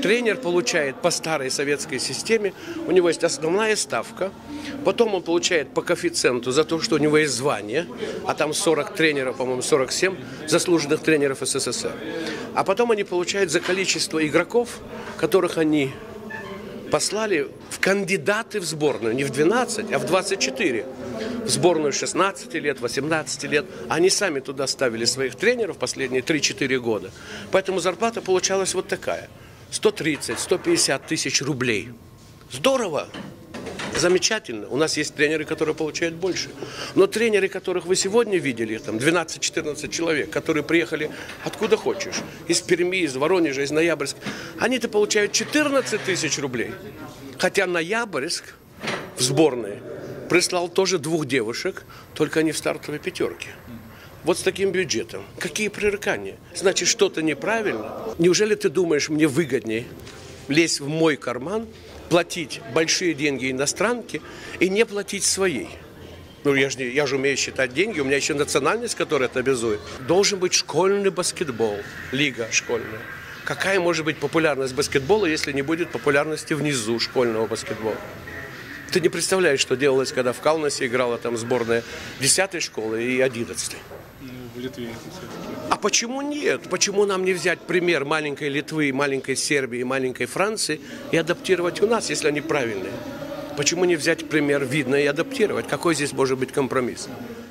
Тренер получает по старой советской системе, у него есть основная ставка, потом он получает по коэффициенту за то, что у него есть звание, а там 40 тренеров, по-моему, 47 заслуженных тренеров СССР. А потом они получают за количество игроков, которых они послали в кандидаты в сборную, не в 12, а в 24. В сборную 16 лет, 18 лет. Они сами туда ставили своих тренеров последние 3-4 года. Поэтому зарплата получалась вот такая. 130-150 тысяч рублей. Здорово! Замечательно. У нас есть тренеры, которые получают больше. Но тренеры, которых вы сегодня видели, там 12-14 человек, которые приехали откуда хочешь, из Перми, из Воронежа, из Ноябрьска, они-то получают 14 тысяч рублей. Хотя Ноябрьск в сборной прислал тоже 2 девушек, только они в стартовой 5. Вот с таким бюджетом. Какие пререкания? Значит, что-то неправильно. Неужели ты думаешь, мне выгоднее лезть в мой карман, платить большие деньги иностранке и не платить своей? Ну, я же умею считать деньги, у меня еще национальность, которая это обязует. Должен быть школьный баскетбол, лига школьная. Какая может быть популярность баскетбола, если не будет популярности внизу школьного баскетбола? Ты не представляешь, что делалось, когда в Каунасе играла там сборная 10-й школы и 11-й. В Литве. А почему нет? Почему нам не взять пример маленькой Литвы, маленькой Сербии, маленькой Франции и адаптировать у нас, если они правильные? Почему не взять пример видно и адаптировать? Какой здесь может быть компромисс?